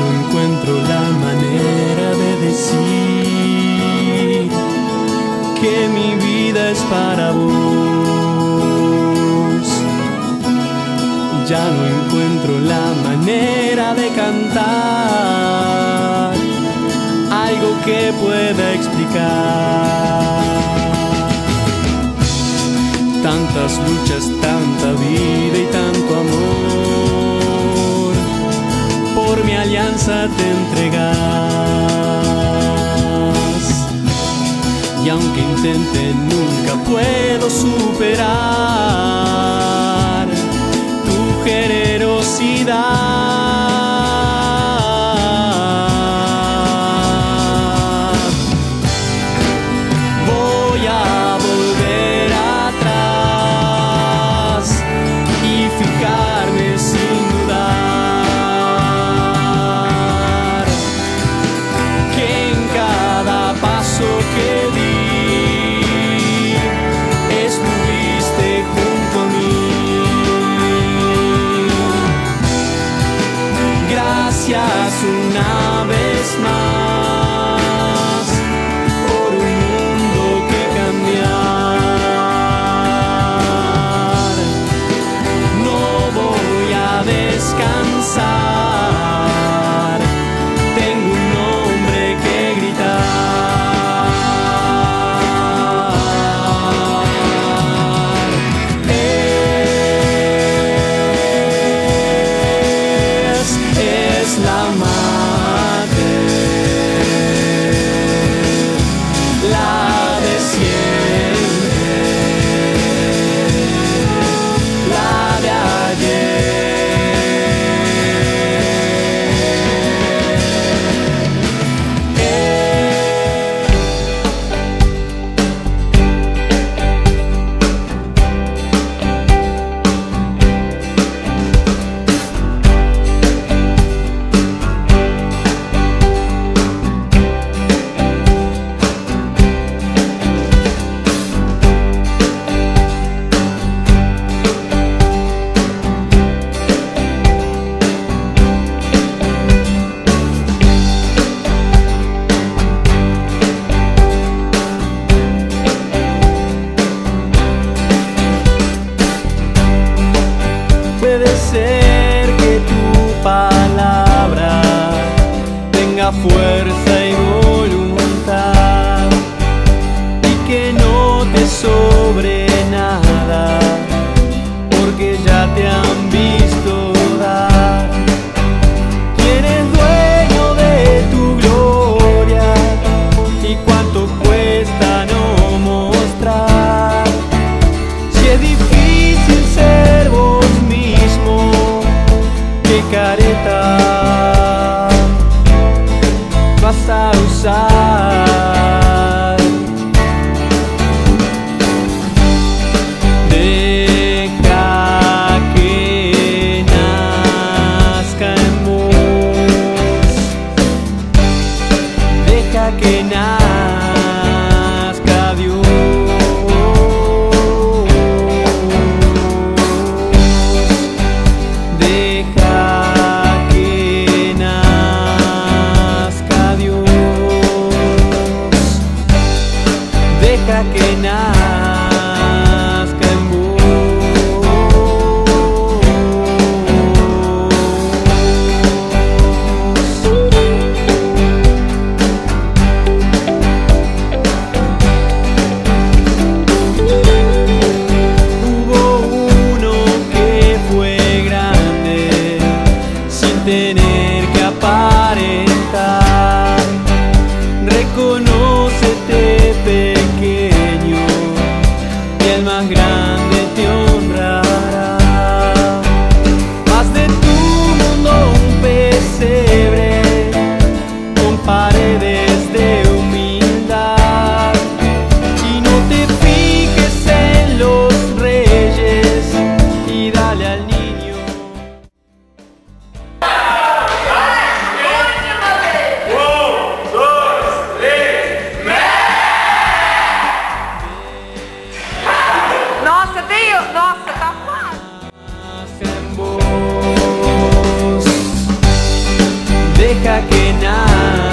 no encuentro la manera de decir que mi vida es para vos. Ya no encuentro la manera de cantar algo que pueda explicar tantas luchas, tanta vida y tanto amor. Por mi alianza te entregas, y aunque intente nunca puedo superar tu generosidad. Voy a volver atrás y fijarme sin dudar que en cada paso que di estuviste junto a mí. Gracias una vez más por un mundo que cambiar. No voy a descansar, tengo un nombre que gritar. Es la madre, la de siempre, la de ayer. Puede ser que tu palabra tenga fuerza y voluntad y que no te sobre nada, porque ya te han visto dar. ¿Quién es dueño de tu gloria y cuánto cuesta no mostrar? Si es difícil ser vos mismo, qué careta vas a usar. Deja que nazca en vos, deja que nazca Dios. Deja que nazca Dios, deja que nazca en vos. Hubo uno que fue grande sin tener que aparentar. Reconócete pequeño y el más grande te honrará. Haz de tu mundo un pesebre con paredes de humildad y no te fijes en los reyes y dale al niño. Nossa, Deus! Nossa, tá fácil! En vos, deja que nada